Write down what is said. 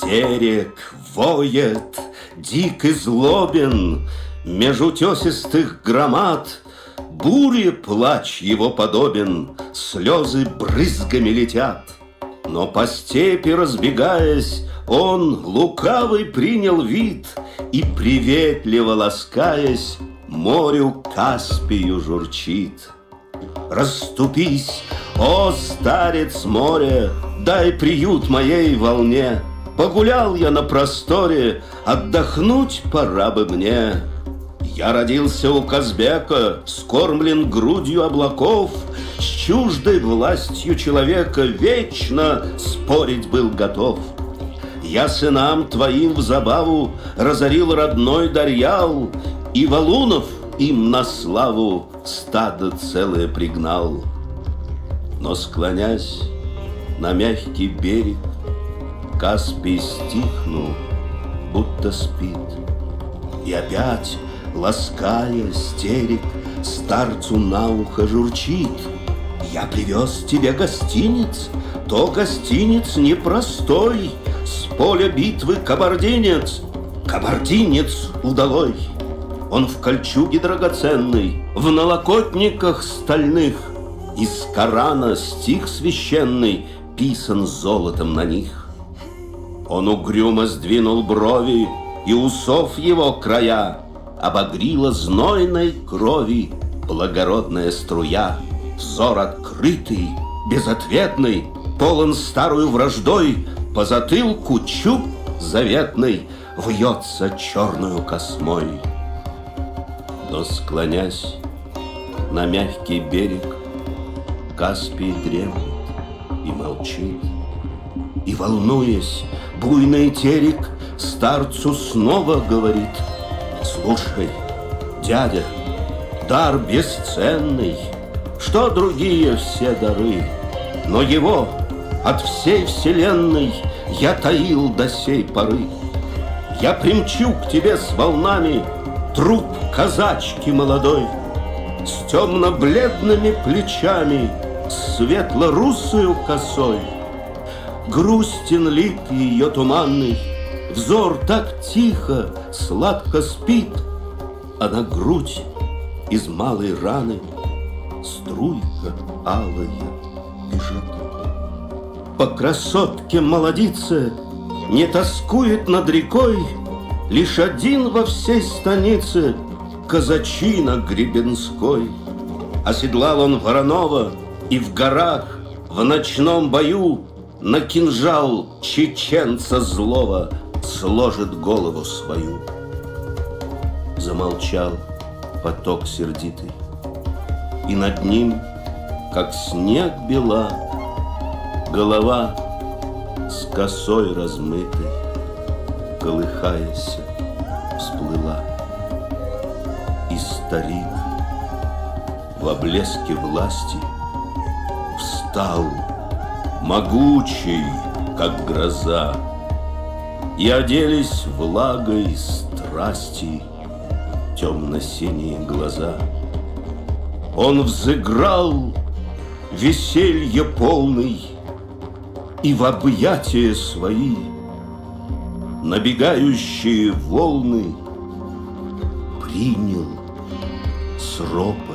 Терек воет, дик и злобен, меж утесистых громад. Буре плач его подобен, слезы брызгами летят. Но по степи разбегаясь, он лукавый принял вид и, приветливо ласкаясь, морю Каспию журчит. Расступись, о старец моря, дай приют моей волне. Погулял я на просторе, отдохнуть пора бы мне. Я родился у Казбека, скормлен грудью облаков, с чуждой властью человека вечно спорить был готов. Я сынам твоим в забаву разорил родной Дарьял, и валунов им на славу стадо целое пригнал. Но, склонясь на мягкий берег, Каспий стихнул, будто спит, и опять, лаская стерег, старцу на ухо журчит: я привез тебе гостиниц, то гостиниц непростой, с поля битвы кабардинец, кабардинец удалой. Он в кольчуге драгоценной, в налокотниках стальных, из Корана стих священный писан золотом на них. Он угрюмо сдвинул брови, и усов его края обогрила знойной крови благородная струя. Взор открытый, безответный, полон старую враждой, по затылку чуб заветный вьется черную космой. Но, склонясь на мягкий берег, Каспий дремлет и молчит. И, волнуясь, буйный терек старцу снова говорит: слушай, дядя, дар бесценный, что другие все дары, но его от всей вселенной я таил до сей поры. Я примчу к тебе с волнами труп казачки молодой, с темно-бледными плечами, с светло-русою косой. Грустен лик ее туманный, взор так тихо, сладко спит, а на грудь из малой раны струйка алая бежит. По красотке молодице не тоскует над рекой лишь один во всей станице казачина Гребенской. Оседлал он Воронова, и в горах в ночном бою на кинжал чеченца злого сложит голову свою. Замолчал поток сердитый, и над ним, как снег бела, голова с косой размытой, колыхаясь, всплыла. И старик в блеске власти встал, могучий, как гроза, и оделись влагой страсти темно-синие глаза. Он взыграл веселье полный, и в объятия свои набегающие волны принял с ропотом